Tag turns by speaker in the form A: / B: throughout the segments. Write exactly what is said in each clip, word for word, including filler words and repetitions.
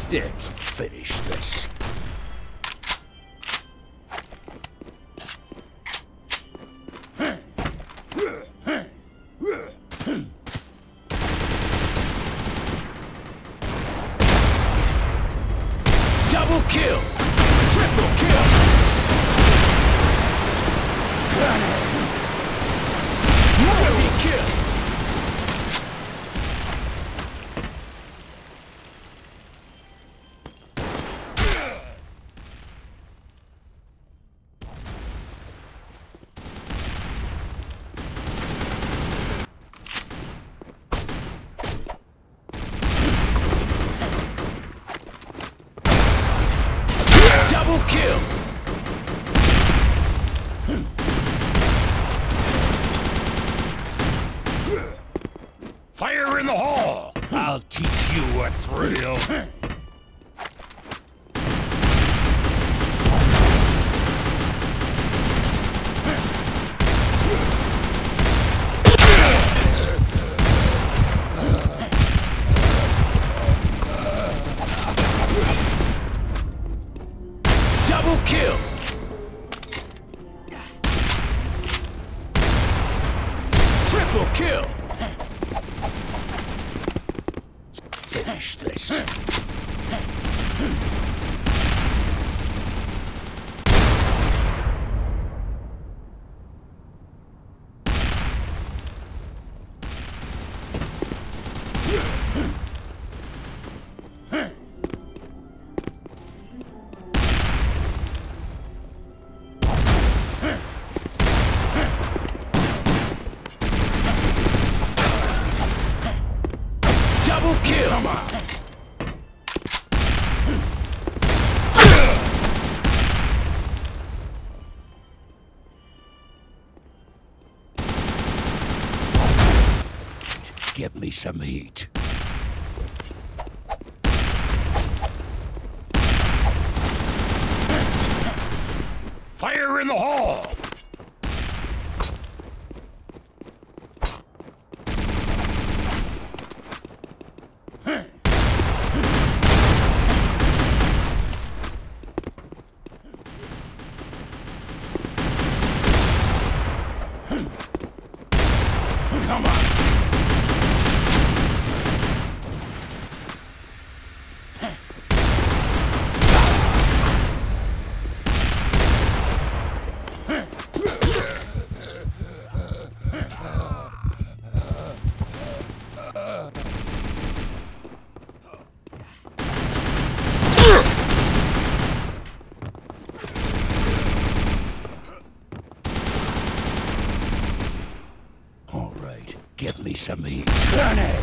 A: stick. Finish this. Double kill! Triple kill! Heavy kill! Double kill! Fire in the hole! I'll teach you what's real. Double kill! Triple kill! Finish this. Double kill! Come on. Give me some heat. Fire in the hole! Come on! All right, give me some heat. Grenade!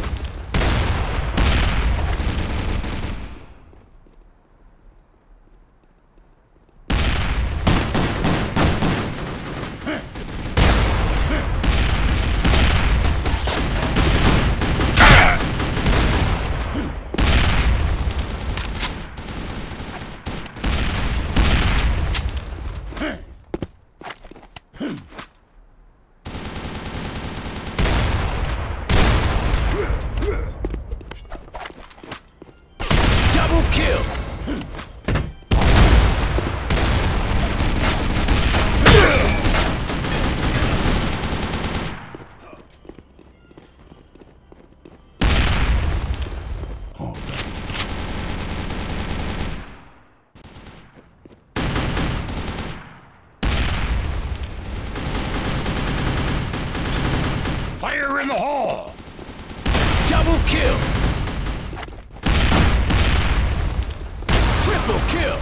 A: Double kill! All right. Fire in the hole! Double kill! Triple kill!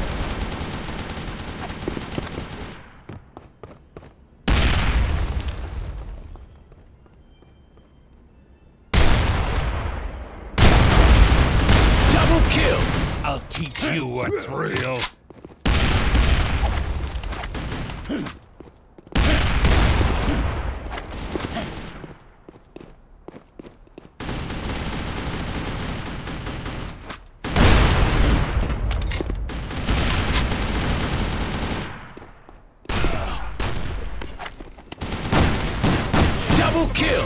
A: Double kill! I'll teach you what's real. Double kill!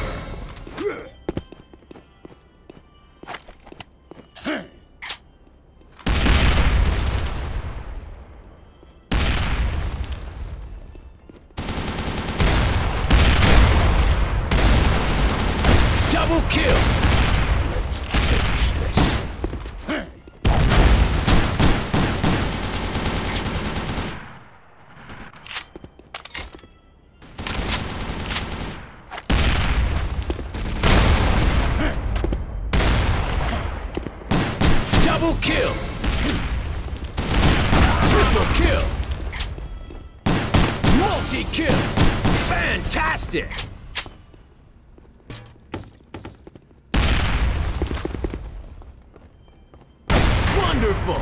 B: Triple kill! Multi-kill! Fantastic! Wonderful!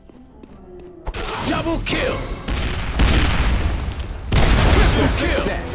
B: Double kill! Triple kill!